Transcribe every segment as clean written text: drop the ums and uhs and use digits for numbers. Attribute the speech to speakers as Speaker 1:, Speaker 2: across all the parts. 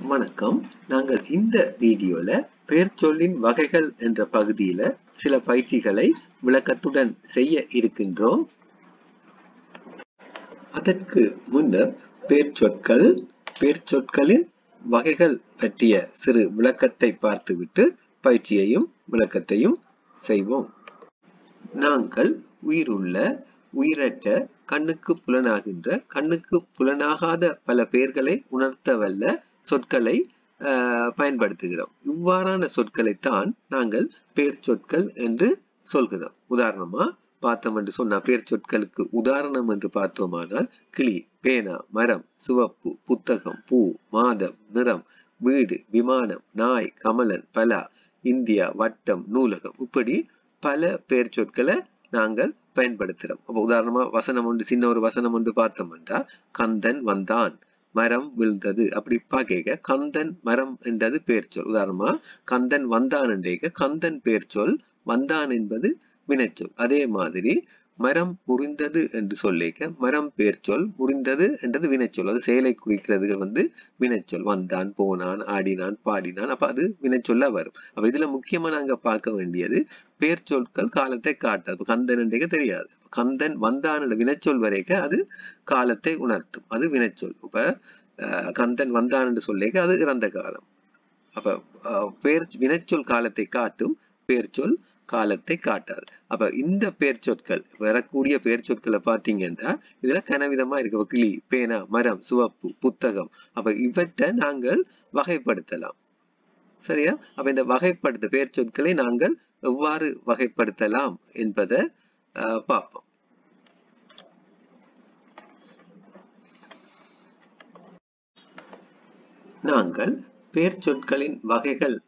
Speaker 1: வணக்கம். நாங்கள் இந்த வீடியோல பெயர்ச்சொல்லின் வகைகள் என்ற பகுதியில சில பயிற்சிகளை விளக்கத்துடன் செய்ய இருக்கின்றோம். அதற்கு முன்னர் பெயர்ச்சொற்களின் வகைகள் பற்றிய சிறு விளக்கத்தை பார்த்துவிட்டு பயிற்சியையும் விளக்கத்தையும் செய்வோம். நாங்கள் உயிருள்ள, உயிரற்ற, கண்ணுக்கு புலனாகின்ற, கண்ணுக்கு புலனாகாத பல பெயர்களை உணர்த்தவல்ல சொற்களை பயன்படுத்துகிறோம். இவ்வாறான சொற்களைத்தான் நாங்கள் பெயர் சொற்கள் என்று சொல்கிறோம். உதாரணமா பார்த்தோம் என்று சொன்ன பெயர் சொற்களுக்கு உதாரணம் என்று பார்த்தோமானால் கிளி, பேனா, மரம், சிவப்பு, புத்தகம், பூ, மாதம், நிறம், வீடு, விமானம், நாய், கமலன், பலா, இந்தியா, வட்டம், நூலகம், இப்படி பல பெயர் சொற்களை நாங்கள் பயன்படுத்துகிறோம். அப்ப உதாரணமா வசனம் ஒன்று, சின்ன ஒரு வசனம் ஒன்று பார்த்தோம்னா கந்தன் வந்தான், மரம் விழுந்தது, அப்படி பார்க்க கந்தன் மரம் என்றது பெயர் சொல். உதாரணமா கந்தன் வந்தான் என்றேக்க கந்தன் பெயர் சொல், வந்தான் என்பது வினைச்சொல். அதே மாதிரி மரம் முறிந்தது என்று சொல்லிக்க மரம் பெயர் சொல், முறிந்தது என்றது வினைச்சொல். அது செயலை குறிக்கிறது வினைச்சொல். வந்தான், போனான், ஆடினான், பாடினான், அப்ப அது வினைச்சொல்ல வரும். அப்ப இதுல முக்கியமா நாங்க பார்க்க வேண்டியது பெயர் சொற்கள் காலத்தை காட்டாது. கந்தன் என்றேக்க தெரியாது. கந்தன் வந்தான் வினைச்சொல் வரைக்க அது காலத்தை உணர்த்தும், அது வினைச்சொல். இப்ப கந்தன் வந்தான் என்று சொல்லிக்க அது இறந்த காலம். அப்ப வினைச்சொல் காலத்தை காட்டும், பெயர் சொல் காலத்தை காட்டாது. அப்ப இந்த பெயர் சொற்கள் வரக்கூடிய பெயர் சொற்களை பார்த்தீங்கன்னா இதுல கனவிதமா இருக்கு. கிளி, பேனா, மரம், சிவப்பு, புத்தகம், அப்ப இவற்றை நாங்கள் வகைப்படுத்தலாம். சரியா? அப்ப இந்த வகைப்படுத்த பெயர் சொற்களை நாங்கள் எவ்வாறு வகைப்படுத்தலாம் என்பதை பார்ப்போம். நாங்கள் பெயர் சொற்களின் வகைகள்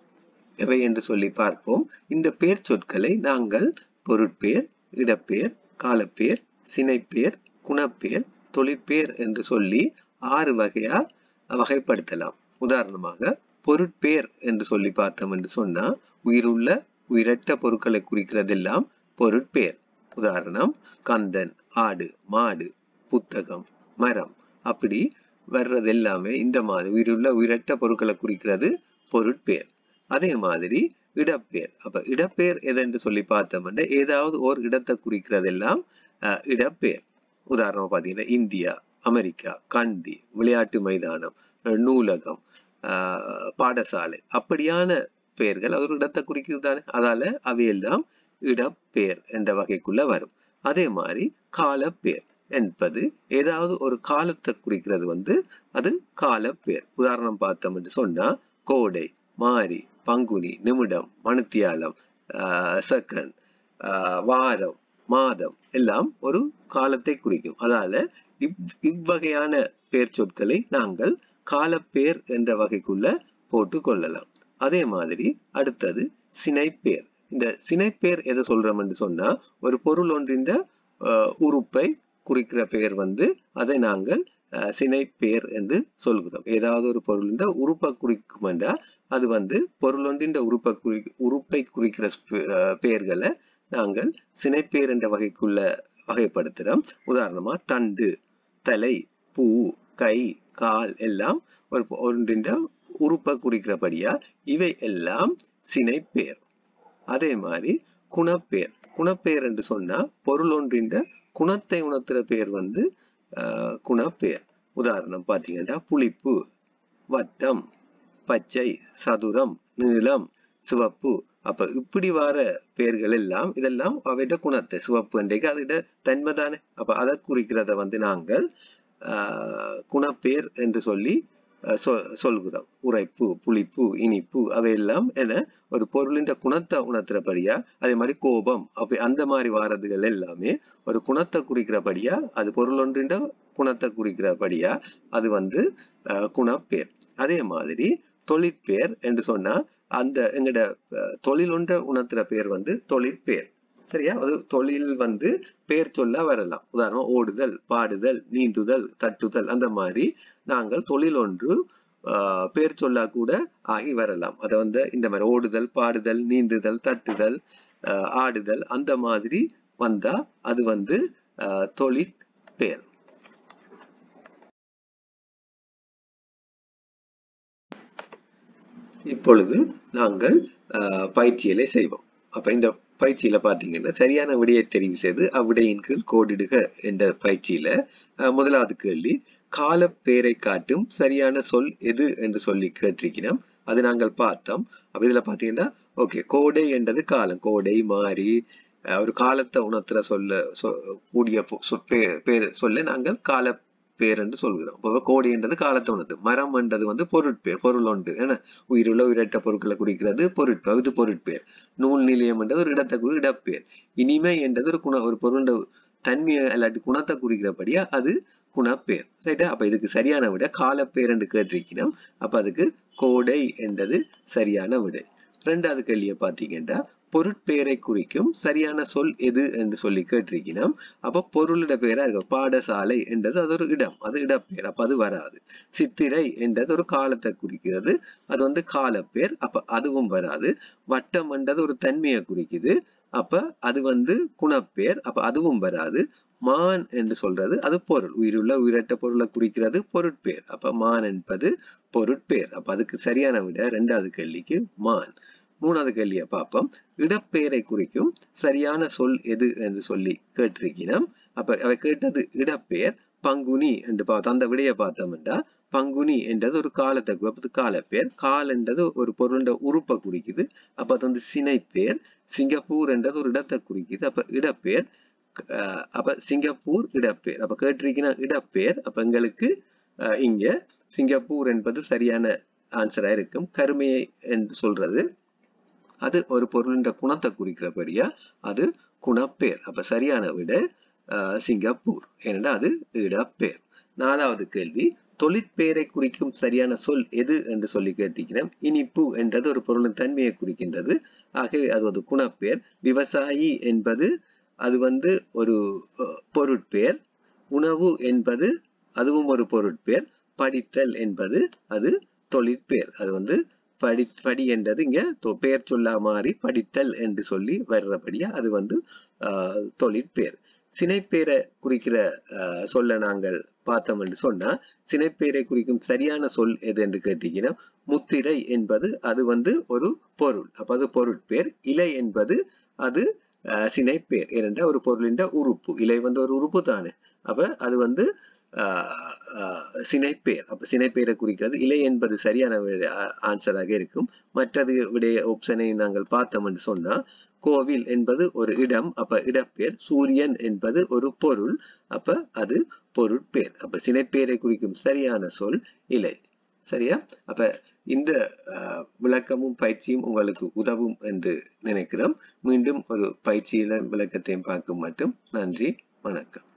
Speaker 1: எவை என்று சொல்லி பார்ப்போம். இந்த பெயர் சொற்களை நாங்கள் பொருட்பெயர், இடப்பெயர், காலப்பெயர், சினைப்பெயர், குணப்பெயர், தொழிற்பெயர் என்று சொல்லி 6 வகையா வகைப்படுத்தலாம். உதாரணமாக பொருட்பெயர் என்று சொல்லி பார்த்தோம் என்று சொன்னா உயிருள்ள, உயிரற்ற பொருட்களை குறிக்கிறதெல்லாம் பொருட்பெயர். உதாரணம் கந்தன், ஆடு, மாடு, புத்தகம், மரம், அப்படி வர்றது எல்லாமே இந்த மாதிரி உயிருள்ள, உயிரற்ற பொருட்களை குறிக்கிறது பொருட்பெயர். அதே மாதிரி இடப்பெயர். அப்ப இடப்பெயர் எதென்று சொல்லி பார்த்தோம்னா ஏதாவது ஒரு இடத்தை குறிக்கிறதெல்லாம் இடப்பெயர். உதாரணமா பாத்தீங்கன்னா இந்தியா, அமெரிக்கா, கண்டி, விளையாட்டு மைதானம், நூலகம், பாடசாலை, அப்படியான பெயர்கள் அது ஒரு இடத்தை குறிக்கிறது தானே. அதால அவையெல்லாம் இடப்பெயர் என்ற வகைக்குள்ள வரும். அதே மாதிரி காலப்பெயர் என்பது ஏதாவது ஒரு காலத்தை குறிக்கிறது அது காலப்பெயர். உதாரணம் பார்த்தோம் என்று சொன்னா கோடை, மாரி, பங்குனி, நிமிடம், மணித்தியாலம், செகண்ட், வாரம், மாதம் எல்லாம் ஒரு காலத்தை குறிக்கும். அதால இவ்வகையான பெயர் சொற்களை நாங்கள் காலப்பெயர் என்ற வகைக்குள்ள போட்டு கொள்ளலாம். அதே மாதிரி அடுத்தது சினைப்பெயர். இந்த சினைப்பெயர் எதை சொல்றோம் என்று சொன்னா ஒரு பொருள் ஒன்றின் உறுப்பை குறிக்கிற பெயர் அதை நாங்கள் சினைப்பெயர் என்று சொல்கிறோம். ஏதாவது ஒரு பொருளின் உறுப்பை குறிக்கும் என்றால் அது பொருள் ஒன்றின் உறுப்பை குறிக்கிற பெயர்களை நாங்கள் சினைப்பெயர் என்ற வகைக்குள்ள வகைப்படுத்துகிறோம். உதாரணமா தண்டு, தலை, பூ, கை, கால் எல்லாம் ஒரு ஒன்றின் உறுப்பை குறிக்கிறபடியா இவை எல்லாம் சினைப்பெயர். அதே மாதிரி குணப்பெயர். குணப்பெயர் என்று சொன்னா பொருள் ஒன்றின் குணத்தை உணர்த்துற பெயர் குணப்பெயர். உதாரணம் பார்த்தீங்கன்னா புளிப்பு, வட்டம், பச்சை, சதுரம், நீளம், சிவப்பு. அப்ப இப்படி வர பெயர்கள் எல்லாம் இதெல்லாம் அவைட குணத்தை, சிவப்பு என்றைக்கு அதோட தன்மை தானே. அப்ப அதை குறிக்கிறத நாங்கள் குணப்பெயர் என்று சொல்லி சொல்கிறோம். உரைப்பு, புளிப்பு, இனிப்பு அவையெல்லாம் என ஒரு பொருளின் குணத்தை உணர்த்துறபடியா. அதே மாதிரி கோபம், அப்ப அந்த மாதிரி வாரதுகள் எல்லாமே ஒரு குணத்தை குறிக்கிறபடியா, அது பொருள் ஒன்றின் குணத்தை குறிக்கிறபடியா அது குணப்பெயர். அதே மாதிரி தொழிற்பெயர் என்று சொன்னா அந்த எங்கட தொழில் ஒன்றை உணர்த்துற பெயர் தொழிற்பெயர். சரியா? அது தொழில் பெயர் சொல்ல வரலாம். உதாரணம் ஓடுதல், பாடுதல், நீந்துதல், தட்டுதல், அந்த மாதிரி நாங்கள் தொழில் ஒன்று பெயர் சொல்லா கூட ஆகி வரலாம். அதை இந்த மாதிரி ஓடுதல், பாடுதல், நீந்துதல், தட்டுதல், ஆடுதல் அந்த மாதிரி வந்தா அது தொழிற்பெயர். இப்பொழுது நாங்கள் பயிற்சிகளை செய்வோம். அப்ப இந்த பயிற்சியில பாத்தீங்கன்னா சரியான விடையை தெரிவு செய்து அவ்விடையின் கீழ் கோடிடுக என்ற பயிற்சியில முதலாவது கேள்வி கால பேரை காட்டும் சரியான சொல் எது என்று சொல்லி கேட்டிருக்கிறோம். அது நாங்கள் பார்த்தோம். அப்ப இதுல பாத்தீங்கன்னா ஓகே, கோடை என்றது காலம், கோடை மாறி ஒரு காலத்தை உணர்த்துற கூடிய பேர் சொல்ல நாங்கள் கால பேர் என்று சொல்கிறோம். இப்போ கோடி என்றது காலத்தை உணர்த்து, மரம் என்றது வந்து பொருட்பேர், பொருள் ஒன்று என உயிருள்ள உயிரற்ற பொருட்களை குறிக்கிறது பொருட்பேர், இது பொருட்பேர். நூல் நிலையம் என்றது ஒரு இடத்தை குறி இடப்பேர். இனிமை என்றது ஒரு பொருள் தன்மையை அல்லாட்டி குணத்தை குறிக்கிறபடியா அது குணப்பேர். ரைட்டா? அப்ப இதுக்கு சரியான விட காலப்பேர் என்று கேட்டிருக்கணும். அப்ப அதுக்கு கோடை என்றது சரியான விடை. ரெண்டாவது கேள்வியை பார்த்தீங்கன்னா பொருட்பெயரை குறிக்கும் சரியான சொல் எது என்று சொல்லி கேட்டிருக்கணும். அப்ப பொருளிட பெயரா இருக்கும். பாடசாலை என்றது அது ஒரு இடம், அது இடப்பெயர், அப்ப அது வராது. சித்திரை என்றது ஒரு காலத்தை குறிக்கிறது, அது வந்து காலப்பேர், அப்ப அதுவும் வராது. வட்டம் என்றது ஒரு தன்மையை குறிக்குது, அப்ப அது வந்து குணப்பேர், அப்ப அதுவும் வராது. மான் என்று சொல்றது அது பொருள், உயிருள்ள உயிரற்ற பொருளை குறிக்கிறது பொருட்பேர், அப்ப மான் என்பது பொருட்பேர். அப்ப அதுக்கு சரியான விட ரெண்டாவது கேள்விக்கு மான். மூணாவது கேள்வியை பார்ப்போம். இடப்பெயரை குறிக்கும் சரியான சொல் எது என்று சொல்லி கேட்டிருக்கிறோம். அப்ப அவ கேட்டது இடப்பெயர். பங்குனி என்று பார்த்தோம். அந்த விடையை பார்த்தோம்டா பங்குனி என்றது ஒரு காலத்தை காலப்பேர். கால் என்றது ஒரு பொருளோட உறுப்பை குறிக்குது, அப்ப அது வந்து சினைப்பேர். சிங்கப்பூர் என்றது ஒரு இடத்தை குறிக்குது, அப்ப இடப்பேர். அப்ப சிங்கப்பூர் இடப்பேர். அப்ப கேட்டிருக்கிற இடப்பேர். அப்ப எங்களுக்கு இங்க சிங்கப்பூர் என்பது சரியான ஆன்சரா இருக்கும். கருமையை என்று சொல்றது அது ஒரு பொருளின் குணத்தை குறிக்கிறபடியா அது குணப்பேர். அப்ப சரியான விட சிங்கப்பூர், ஏனென்றா அது இடப்பேர். நாலாவது கேள்வி தொழிற்பெயரை குறிக்கும் சரியான சொல் எது என்று சொல்லி கேட்டிருக்கிறோம். இனிப்பு என்றது ஒரு பொருளின் தன்மையை குறிக்கின்றது, ஆகவே அது ஒரு குணப்பேர். விவசாயி என்பது அது வந்து ஒரு பொருட்பேர். உணவு என்பது அதுவும் ஒரு பொருட்பேர். படித்தல் என்பது அது தொழிற்பேர். அது வந்து படி என்றது இங்க பெயர் சொல்லா மாறி படித்தல் என்று சொல்லி வர்றபடியா அது வந்து தொழிற்பேர். சினைப்பேரை குறிக்கிற சொல்ல நாங்கள் பார்த்தோம் என்று சொன்னா சினைப்பேரை குறிக்கும் சரியான சொல் எது என்று கேட்டீங்கன்னா முத்திரை என்பது அது வந்து ஒரு பொருள், அப்ப அது பொருட்பேர். இலை என்பது அது சினைப்பேர், ஏனென்றால் ஒரு பொருளின் உறுப்பு. இலை வந்து ஒரு உறுப்பு தானே, அப்ப அது வந்து சினைப்பேர். அப்ப சினைப்பேரை குறிக்கிறது. இலை என்பது சரியான ஆன்சராக இருக்கும். மற்றது விடைய ஆப்ஷனை நாங்கள் பார்த்தோம் என்று சொன்னா கோவில் என்பது ஒரு இடம், அப்ப இடப்பேர். சூரியன் என்பது ஒரு பொருள், அப்ப அது பொருட்பேர். அப்ப சினைப்பேரை குறிக்கும் சரியான சொல் இலை. சரியா? அப்ப இந்த விளக்கமும் பயிற்சியும் உங்களுக்கு உதவும் என்று நினைக்கிறோம். மீண்டும் ஒரு பயிற்சியில விளக்கத்தையும் பார்க்கும் மட்டும் நன்றி, வணக்கம்.